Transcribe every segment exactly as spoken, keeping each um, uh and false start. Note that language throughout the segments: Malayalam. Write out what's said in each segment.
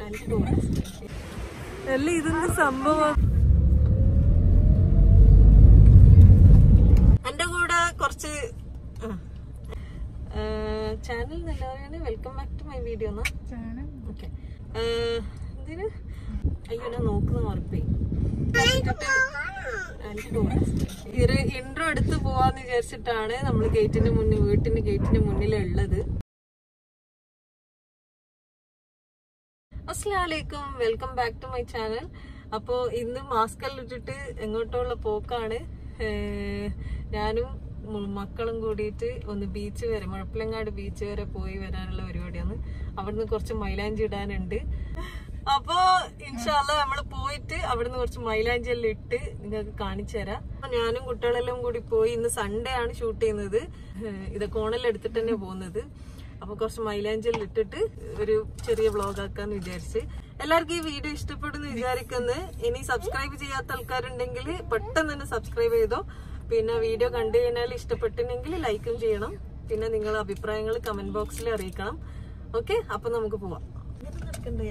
അല്ല ഇതൊന്നും സംഭവം. എന്റെ കൂടെ കുറച്ച് ചാനൽ നല്ലതാണ്. Welcome back to my video. Okay, എന്തിന് അയ്യോ ഞാൻ നോക്കുന്ന ഉറപ്പേ ഒരു ഇൻട്രോ എടുത്ത് പോവാന്ന് വിചാരിച്ചിട്ടാണ് നമ്മൾ ഗേറ്റിന്റെ മുന്നിൽ വീട്ടിന്റെ ഗേറ്റിന്റെ മുന്നിലുള്ളത്. അസ്സലാമലൈക്കും, welcome back to my channel. അപ്പോൾ ഇന്ന് മാസ്ക് എല്ലാം ഇട്ടിട്ട് എങ്ങോട്ടുള്ള പോക്കാണ്. ഞാനും മക്കളും കൂടിയിട്ട് ഒന്ന് ബീച്ച് വരെ, മുഴപ്പിലങ്ങാട് ബീച്ച് വരെ പോയി വരാനുള്ള പരിപാടിയാണ്. അവിടുന്ന് കുറച്ച് മൈലാഞ്ചി ഇടാനുണ്ട്. അപ്പൊ ഇൻഷാല്ല നമ്മള് പോയിട്ട് അവിടുന്ന് കുറച്ച് മൈലാഞ്ചി എല്ലാം ഇട്ട് നിങ്ങൾക്ക് കാണിച്ചു തരാം. ഞാനും കുട്ടികളെല്ലാം കൂടി പോയി. ഇന്ന് സൺഡേ ആണ് ഷൂട്ട് ചെയ്യുന്നത്. ഇത് കോണെല്ലാം എടുത്തിട്ട് തന്നെ പോകുന്നത്. അപ്പൊ കുറച്ച് മൈലാഞ്ചിൽ ഇട്ടിട്ട് ഒരു ചെറിയ വ്ളോഗ് ആക്കാന്ന് വിചാരിച്ച്. എല്ലാവർക്കും ഈ വീഡിയോ ഇഷ്ടപ്പെടുന്നു വിചാരിക്കുന്നത്. ഇനി സബ്സ്ക്രൈബ് ചെയ്യാത്ത ആൾക്കാരുണ്ടെങ്കിൽ പെട്ടെന്ന് തന്നെ സബ്സ്ക്രൈബ് ചെയ്തോ. പിന്നെ വീഡിയോ കണ്ടു കഴിഞ്ഞാൽ ഇഷ്ടപ്പെട്ടിട്ടുണ്ടെങ്കിൽ ലൈക്കും ചെയ്യണം. പിന്നെ നിങ്ങളുടെ അഭിപ്രായങ്ങൾ കമന്റ് ബോക്സിൽ അറിയിക്കണം. ഓക്കെ, അപ്പൊ നമുക്ക് പോവാം. നടക്കണ്ടേ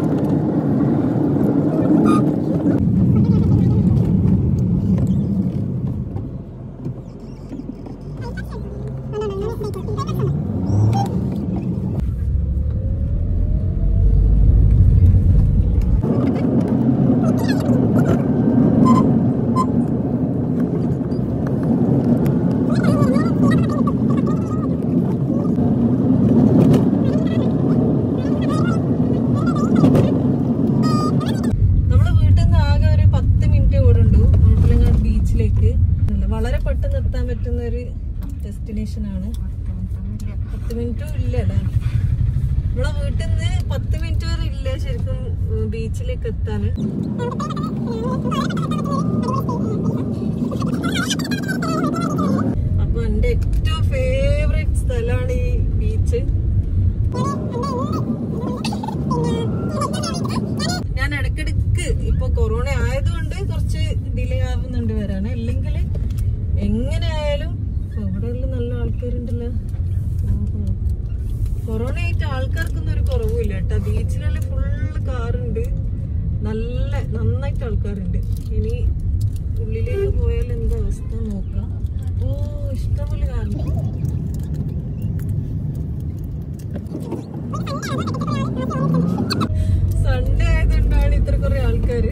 വളരെ പെട്ടെന്ന് എത്താൻ പറ്റുന്ന ഒരു ഡെസ്റ്റിനേഷൻ ആണ്. പത്ത് മിനിറ്റും ഇല്ല അല്ലേ, നമ്മളെ വീട്ടിൽ നിന്ന് പത്ത് മിനിറ്റ് വരെ ഇല്ല ശരിക്കും ബീച്ചിലേക്ക് എത്താന്. അപ്പൊ എന്റെ ഏറ്റവും ഫേവറേറ്റ് സ്ഥലമാണ് ഈ ബീച്ച്. ഞാൻ ഇടയ്ക്കിടയ്ക്ക് ഇപ്പൊ കൊറോണ ആയതുകൊണ്ട് കുറച്ച് ഡിലേ ആവുന്നുണ്ട് വരാന്. അല്ലെങ്കിൽ എങ്ങനെയായാലും ഇവിടെ നല്ല ആൾക്കാരുണ്ടല്ലോ. കൊറോണ ആയിട്ട് ആൾക്കാർക്കൊന്നും ഒരു കുറവുമില്ല കേട്ടോ. ബീച്ചിലെല്ലാം ഫുള്ള് കാറുണ്ട്, നല്ല നന്നായിട്ട് ആൾക്കാരുണ്ട്. ഇനി ഉള്ളിലേക്ക് പോയാൽ എന്താ അവസ്ഥ നോക്കാം. ഓ ഇഷ്ടംപോലെ കാറുണ്ട്. സൺഡേ ആയതുകൊണ്ടാണ് ഇത്ര കുറെ ആൾക്കാര്.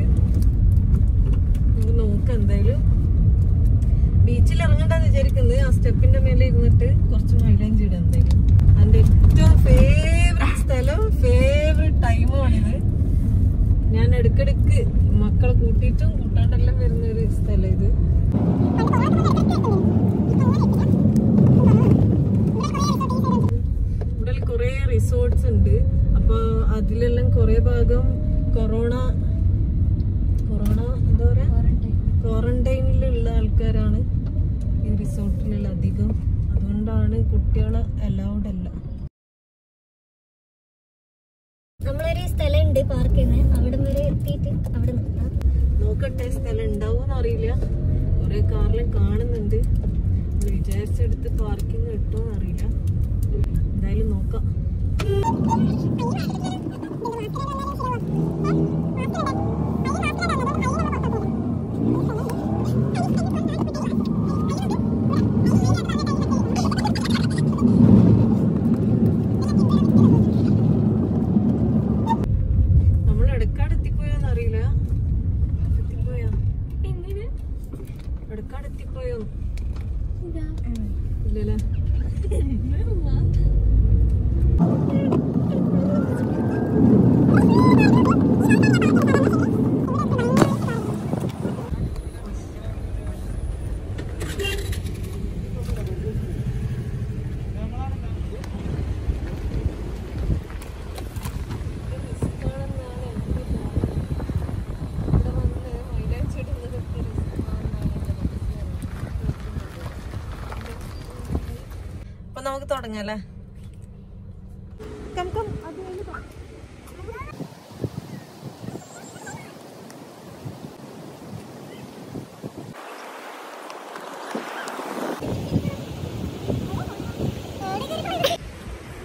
നോക്കാം എന്തായാലും. ബീച്ചിൽ ഇറങ്ങണ്ടെന്ന് വിചാരിക്കുന്നത്. ആ സ്റ്റെപ്പിന്റെ മേലെ ഇരുന്നിട്ട് കുറച്ച് മൈലാഞ്ചി ഇടാം എന്തായാലും. എന്റെ ഏറ്റവും ഫേവറേറ്റ് സ്ഥലം, ഫേവറേറ്റ് ടൈമാണിത്. ഞാൻ ഇടയ്ക്കിടയ്ക്ക് മക്കളെ കൂട്ടിയിട്ടും കൂട്ടാണ്ടെല്ലാം വരുന്ന ഒരു സ്ഥലം ഇത്. ഇവിടെ കുറെ റിസോർട്ട്സ് ഉണ്ട്. അപ്പൊ അതിലെല്ലാം കുറെ ഭാഗം കൊറോണ കൊറോണ എന്താ പറയാ ക്വാറന്റൈനിലുള്ള ആൾക്കാരാണ് ഈ റിസോർട്ടിലുള്ള അധികം. അതുകൊണ്ടാണ് കുട്ടികളെ അലൗഡ് അല്ല. നമ്മളൊരു സ്ഥലമുണ്ട് പാർക്കിന്, അവിടെ വരെ എത്തിയിട്ട് അവിടെ നോക്കട്ടെ. സ്ഥലം ഉണ്ടാവൂന്ന് അറിയില്ല. കുറെ കാറിലും കാണുന്നുണ്ട്. വിചാരിച്ചെടുത്ത് പാർക്കിങ് കിട്ടുമോന്ന് അറിയില്ല. എന്തായാലും നോക്കാം. നമ്മൾ എടക്കാട് എത്തിപ്പോയോന്ന് അറിയില്ല. എത്തിപ്പോയോ? എടക്കാട് എത്തിപ്പോയോ? ഇല്ലല്ലേ. നമുക്ക് തുടങ്ങാല്ലേ. കം കം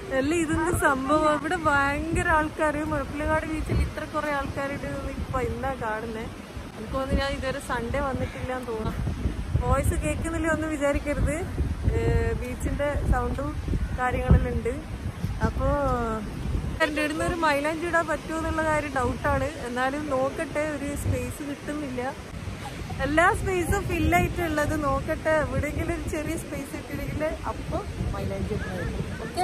അല്ല ഇതൊന്നും സംഭവം. ഇവിടെ ഭയങ്കര ആൾക്കാര്. മുഴപ്പിലങ്ങാട് ബീച്ചിൽ ഇത്ര കുറെ ആൾക്കാരുണ്ട് ഇപ്പൊ ഇന്നാ കാണുന്നേ. എനിക്ക് തോന്നുന്നു ഞാൻ ഇതുവരെ സൺഡേ വന്നിട്ടില്ല എന്ന് തോന്നാം. വോയിസ് കേൾക്കുന്നില്ല ഒന്നും വിചാരിക്കരുത്. ബീച്ചിന്റെ സൗണ്ടും കാര്യങ്ങളെല്ലാം ഉണ്ട്. അപ്പോ എൻ്റെ ഇടുന്ന ഒരു മൈലാഞ്ചി ഇടാൻ പറ്റുമോ എന്നുള്ള കാര്യം ഡൗട്ടാണ്. എന്നാലും നോക്കട്ടെ, ഒരു സ്പേസ് കിട്ടുന്നില്ല. എല്ലാ സ്പേസും ഫില്ലായിട്ടുള്ളത്. നോക്കട്ടെ, എവിടെയെങ്കിലും ഒരു ചെറിയ സ്പേസ് ഇട്ടില്ലെങ്കിൽ അപ്പോൾ മൈലാഞ്ചി ഇട്ടായിരുന്നു. ഓക്കെ.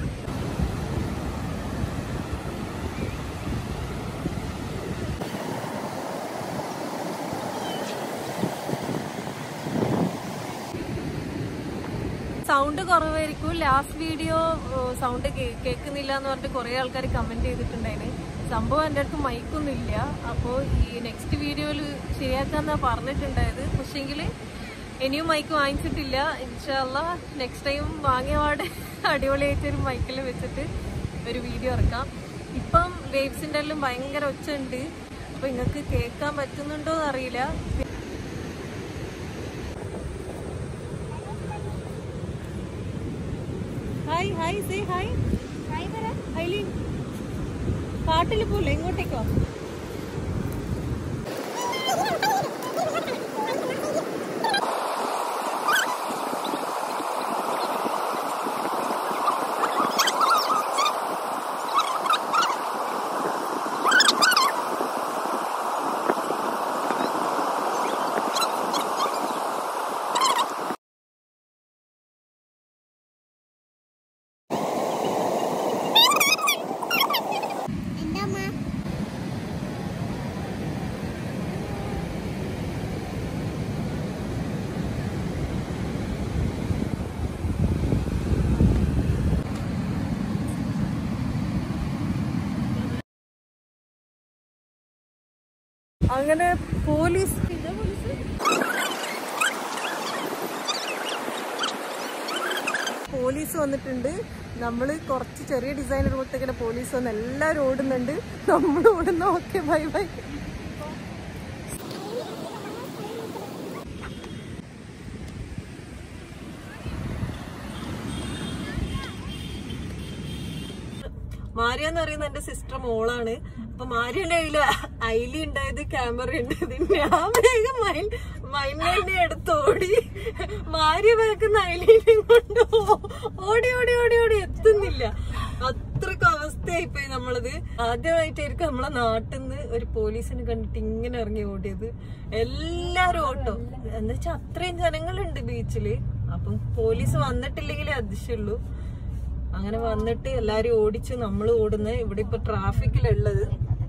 സൗണ്ട് കുറവായിരിക്കും. ലാസ്റ്റ് വീഡിയോ സൗണ്ട് കേൾക്കുന്നില്ല എന്ന് പറഞ്ഞിട്ട് കുറെ ആൾക്കാർ കമന്റ് ചെയ്തിട്ടുണ്ടായിരുന്നു. സംഭവം എൻ്റെ അടുത്ത് മൈക്കൊന്നും ഇല്ല. അപ്പോൾ ഈ നെക്സ്റ്റ് വീഡിയോയിൽ ശരിയാക്കാന്നാ പറഞ്ഞിട്ടുണ്ടായത്. പക്ഷെങ്കിൽ ഇനിയും മൈക്ക് വാങ്ങിച്ചിട്ടില്ല. ഇൻഷാല്ലാ നെക്സ്റ്റ് ടൈം വാങ്ങിയ പാടെ അടിപൊളിയായിട്ടൊരു മൈക്കിൽ വെച്ചിട്ട് ഒരു വീഡിയോ ഇറക്കാം. ഇപ്പം വേവ്സിൻ്റെ എല്ലാം ഭയങ്കര ഒച്ച ഉണ്ട്. അപ്പോൾ നിങ്ങൾക്ക് കേൾക്കാൻ പറ്റുന്നുണ്ടോ എന്ന് അറിയില്ല. Hi hi say hi. ഹൈലി കാട്ടിൽ പോലെ എങ്ങോട്ടേക്കോ? അങ്ങനെ പോലീസ് പോലീസ് വന്നിട്ടുണ്ട്. നമ്മള് കുറച്ച് ചെറിയ ഡിസൈൻ ഇടുമ്പോഴത്തേക്കിനെ പോലീസ് വന്ന് എല്ലാവരും ഓടുന്നുണ്ട്. നമ്മൾ ഓടുന്ന. Okay bye bye. മാരിയ എന്ന് പറയുന്ന എന്റെ സിസ്റ്റർ മോളാണ്. അപ്പൊ മാരിയുടെ കയ്യില് ഐലി ഉണ്ടായത് ക്യാമറ ഉണ്ട്. ഞാൻ വേഗം മൈൻ മൈനെ എടുത്ത് ഓടി. മാരിയ വേക്കുന്ന ഐലിനെ കൊണ്ട് ഓടി ഓടി ഓടി ഓടി എത്തുന്നില്ല. അത്രക്കും അവസ്ഥയായിപ്പോയി നമ്മളത്. ആദ്യമായിട്ടായിരിക്കും നമ്മളെ നാട്ടിൽ നിന്ന് ഒരു പോലീസിനെ കണ്ടിട്ട് ഇങ്ങനെ ഇറങ്ങി ഓടിയത്. എല്ലാരും ഓട്ടോ എന്താ വെച്ചാൽ അത്രയും ജനങ്ങളുണ്ട് ബീച്ചില്. അപ്പം പോലീസ് വന്നിട്ടില്ലെങ്കിലേ അതിശയുള്ളൂ. അങ്ങനെ വന്നിട്ട് എല്ലാരും ഓടിച്ച് നമ്മൾ ഓടുന്നത്. ഇവിടെ ഇപ്പൊ ട്രാഫിക്കിലുള്ളത്.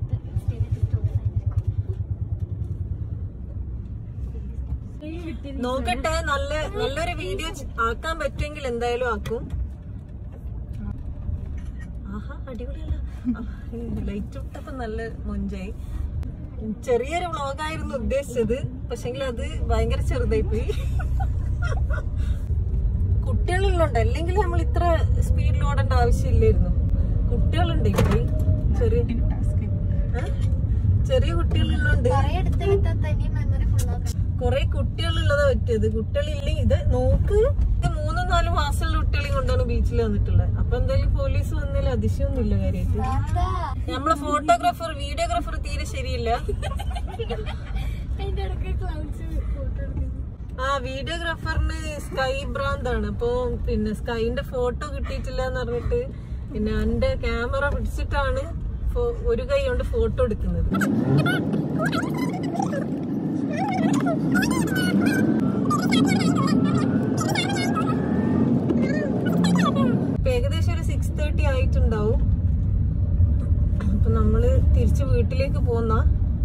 നോക്കട്ടെ, നല്ല നല്ലൊരു വീഡിയോ ആക്കാൻ പറ്റുമെങ്കിൽ എന്തായാലും ആക്കും. ആഹാ അടിപൊളിയല്ല. ലൈറ്റ് ഇട്ടപ്പോ നല്ല മൊഞ്ചായി. ചെറിയൊരു വ്ളോഗായിരുന്നു ഉദ്ദേശിച്ചത്. പക്ഷെങ്കിൽ അത് ഭയങ്കര ചെറുതായി പോയി. കുട്ടികളുണ്ട്, അല്ലെങ്കിൽ നമ്മൾ ഇത്ര സ്പീഡിൽ ഓടേണ്ട ആവശ്യമില്ലായിരുന്നു. കുട്ടികളുണ്ട് ഇവിടെ. ചെറിയ ചെറിയ കുട്ടികളുണ്ട്. കൊറേ കുട്ടികളുള്ളതാ പറ്റിയത്. കുട്ടികളില്ലെങ്കിൽ ഇത് നോക്ക്, ഇത് മൂന്നും നാലും മാസമുള്ള കുട്ടികളെയും കൊണ്ടാണ് ബീച്ചിൽ വന്നിട്ടുള്ളത്. അപ്പൊ എന്തായാലും പോലീസ് വന്നതിൽ അതിശയൊന്നുമില്ല കാര്യമായിട്ട്. നമ്മളെ ഫോട്ടോഗ്രാഫർ വീഡിയോഗ്രാഫർ തീരെ ശരിയില്ല. ആ വീഡിയോഗ്രാഫറിന് സ്കൈ ഭ്രാന്താണ്. അപ്പൊ പിന്നെ സ്കൈന്റെ ഫോട്ടോ കിട്ടിയിട്ടില്ല എന്ന് പറഞ്ഞിട്ട് പിന്നെ എന്റെ ക്യാമറ പിടിച്ചിട്ടാണ് ഒരു കൈ കൊണ്ട് ഫോട്ടോ എടുക്കുന്നത്. ഇപ്പൊ ഏകദേശം ഒരു സിക്സ് തേർട്ടി ആയിട്ടുണ്ടാവും. അപ്പൊ നമ്മള് തിരിച്ച് വീട്ടിലേക്ക് പോന്ന.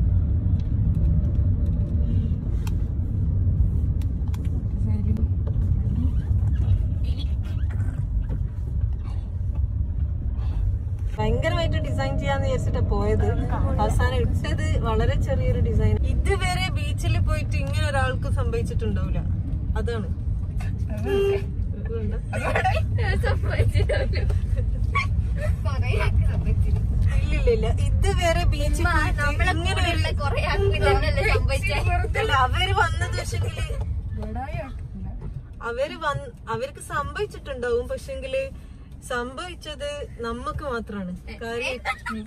ഭയങ്കരമായിട്ട് ഡിസൈൻ ചെയ്യാന്ന് വിചാരിച്ചിട്ടാ പോയത്. അവസാനം ഇട്ടത് വളരെ ചെറിയൊരു ഡിസൈൻ. ഇതുവരെ ബീച്ചിൽ പോയിട്ട് ഇങ്ങനെ ഒരാൾക്ക് സംഭവിച്ചിട്ടുണ്ടാവില്ല. അതാണ് ഇല്ലില്ല, ഇതുവരെ ബീച്ചിൽ അവര് വന്നത് പക്ഷെങ്കില് അവര് വന്ന് അവർക്ക് സംഭവിച്ചിട്ടുണ്ടാവും. പക്ഷെങ്കില് സംഭവിച്ചത് നമുക്ക് മാത്രാണ് കാര്യം.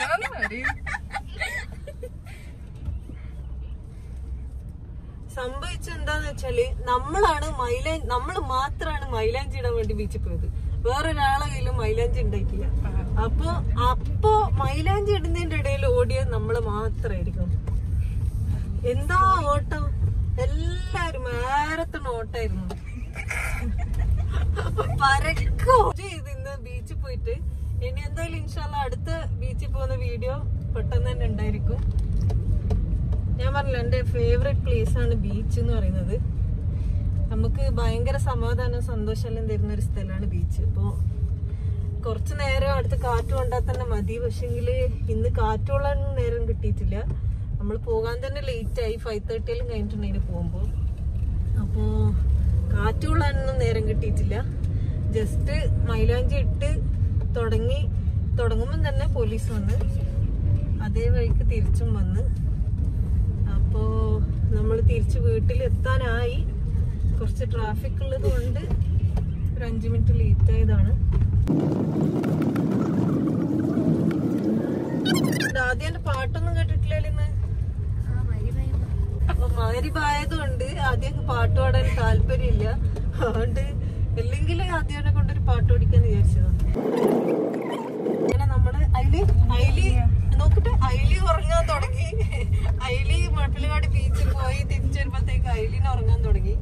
സംഭവിച്ചത് എന്താന്ന് വെച്ചാല് നമ്മളാണ് മൈലാഞ്ചി നമ്മള് മാത്രാണ് മൈലാഞ്ചി ഇടാൻ വേണ്ടി ബീച്ചിൽ പോയത്. വേറൊരാളെ കയ്യിലും മൈലാഞ്ചി ഉണ്ടാക്കില്ല. അപ്പൊ അപ്പൊ മൈലാഞ്ചി ഇടുന്നതിന്റെ ഇടയിൽ ഓടിയത് നമ്മള് മാത്രായിരിക്കും. എന്താ ഓട്ടം, എല്ലാരും മാരത്തൺ ഓട്ടായിരുന്നു. പരക്കോ ചെയ്ത് ഇന്ന് ബീച്ചിൽ പോയിട്ട്. ഇനി എന്തായാലും ഇൻഷാല്ല അടുത്ത ബീച്ചിൽ പോകുന്ന വീഡിയോ പെട്ടെന്ന് തന്നെ ഉണ്ടായിരിക്കും. ഞാൻ പറഞ്ഞില്ല, എന്റെ ഫേവറേറ്റ് പ്ലേസ് ആണ് ബീച്ച് എന്ന് പറയുന്നത്. നമുക്ക് ഭയങ്കര സമാധാനം സന്തോഷമെല്ലാം തരുന്ന ഒരു സ്ഥലമാണ് ബീച്ച്. അപ്പൊ കുറച്ചു നേരം അടുത്ത് കാറ്റ് കൊണ്ടാൽ തന്നെ മതി. പക്ഷെങ്കില് ഇന്ന് കാറ്റ് കൊള്ളാൻ നേരം കിട്ടിയിട്ടില്ല. നമ്മൾ പോകാൻ തന്നെ ലേറ്റ് ആയി. ഫൈവ് തേർട്ടിയിലും കഴിഞ്ഞിട്ടുണ്ടെങ്കിൽ പോകുമ്പോ. അപ്പോ കാറ്റ് കൊള്ളാനൊന്നും നേരം കിട്ടിയിട്ടില്ല. ജസ്റ്റ് മൈലാഞ്ചി ഇട്ട് തുടങ്ങി തുടങ്ങുമ്പം തന്നെ പോലീസ് വന്ന് അതേ വഴിക്ക് തിരിച്ചും വന്ന്. അപ്പോ നമ്മൾ തിരിച്ച് വീട്ടിലെത്താനായി. കുറച്ച് ട്രാഫിക് ഉള്ളത് കൊണ്ട് ഒരു അഞ്ചു മിനിറ്റ് ലേറ്റ് ആയതാണ്. ആദ്യം എന്റെ പാട്ടൊന്നും കേട്ടിട്ടില്ലല്ലോ ഇന്ന്. അപ്പൊ മഗ്‌രിബായതുകൊണ്ട് ആദ്യം പാട്ട് പാടാൻ താല്പര്യമില്ല. അതുകൊണ്ട് അല്ലെങ്കിൽ ആദ്യം കൊണ്ടൊരു പാട്ട് പഠിക്കാന്ന് വിചാരിച്ചതാണ്. അങ്ങനെ നമ്മള് അയില് അയില് നോക്കട്ടെ അയില് ഉറങ്ങാൻ തുടങ്ങി. അയില് മുഴപ്പിലങ്ങാട് ബീച്ചിൽ പോയി തിരിച്ചു വരുമ്പോഴത്തേക്ക് അയിലിന് ഉറങ്ങാൻ തുടങ്ങി.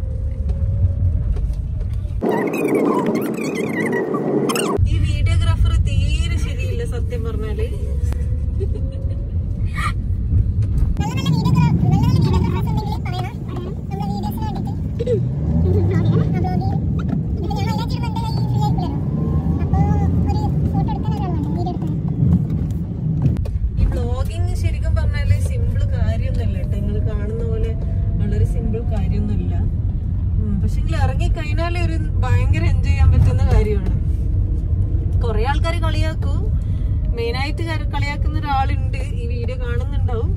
ഈ വീഡിയോഗ്രാഫർ തീരെ ശരിയില്ല സത്യം പറഞ്ഞാല്. ഈ വ്ളോഗിങ് ശരിക്കും പറഞ്ഞാല് സിമ്പിൾ കാര്യമൊന്നുമല്ല കേട്ടോ. നിങ്ങള് കാണുന്ന പോലെ വളരെ സിമ്പിൾ കാര്യമൊന്നുമില്ല. പക്ഷെങ്കിൽ ഇറങ്ങിക്കഴിഞ്ഞാല് ഒരു ഭയങ്കര എൻജോയ് ചെയ്യാൻ പറ്റുന്ന കാര്യമാണ്. കൊറേ ആൾക്കാർ കളിയാക്കൂ. മെയിനായിട്ട് കളിയാക്കുന്ന ഒരാളുണ്ട്, ഈ വീഡിയോ കാണുന്നുണ്ടാവും.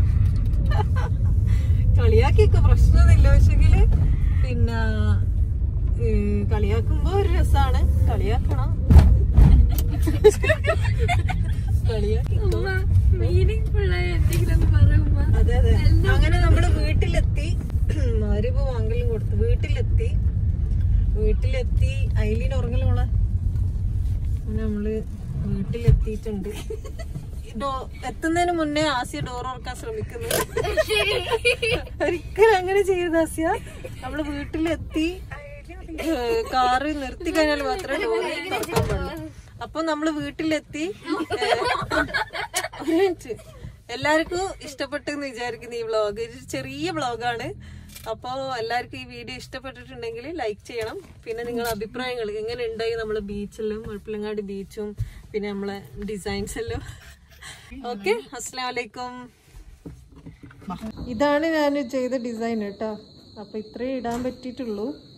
കളിയാക്കിയൊക്കെ പ്രശ്നമൊന്നുമില്ല. പക്ഷെങ്കില് പിന്നെ കളിയാക്കുമ്പോ ഒരു രസാണ്. കളിയാക്കണം, കളിയാക്കിക്കോ. അതെ അതെ. അങ്ങനെ നമ്മള് വീട്ടിലെത്തി. മരുവ് വാങ്ങലും കൊടുത്തു. വീട്ടിലെത്തി വീട്ടിലെത്തി അയിലിന് ഉറങ്ങലോളെ. അങ്ങനെ നമ്മള് വീട്ടിലെത്തിയിട്ടുണ്ട്. ഡോ എത്തുന്നതിന് മുന്നേ ആസിയ ഡോർ തുറക്കാൻ ശ്രമിക്കുന്നു. ഒരിക്കലും അങ്ങനെ ചെയ്യരുത് ആസിയ. നമ്മള് വീട്ടിലെത്തി കാറ് നിർത്തി കഴിഞ്ഞാൽ മാത്രമേ ഡോർ തുറക്കാൻ പാടുള്ളൂ. അപ്പൊ നമ്മള് വീട്ടിലെത്തി. ഒരു മിനിറ്റ്. എല്ലാവർക്കും ഇഷ്ടപ്പെട്ടെന്ന് വിചാരിക്കുന്നു ഈ വ്ളോഗ്. ഒരു ചെറിയ വ്ളോഗാണ്. അപ്പോ എല്ലാവർക്കും ഈ വീഡിയോ ഇഷ്ടപ്പെട്ടിട്ടുണ്ടെങ്കിൽ ലൈക്ക് ചെയ്യണം. പിന്നെ നിങ്ങളുടെ അഭിപ്രായങ്ങൾ എങ്ങനെ ഉണ്ടായി നമ്മളെ ബീച്ചെല്ലാം, മുഴപ്പിലങ്ങാട് ബീച്ചും പിന്നെ നമ്മളെ ഡിസൈൻസ് എല്ലാം. ഓക്കെ, അസ്സലാമു അലൈക്കും. ഇതാണ് ഞാൻ ചെയ്ത ഡിസൈൻ കേട്ടോ. അപ്പൊ ഇത്രേ ഇടാൻ പറ്റിയിട്ടുള്ളൂ.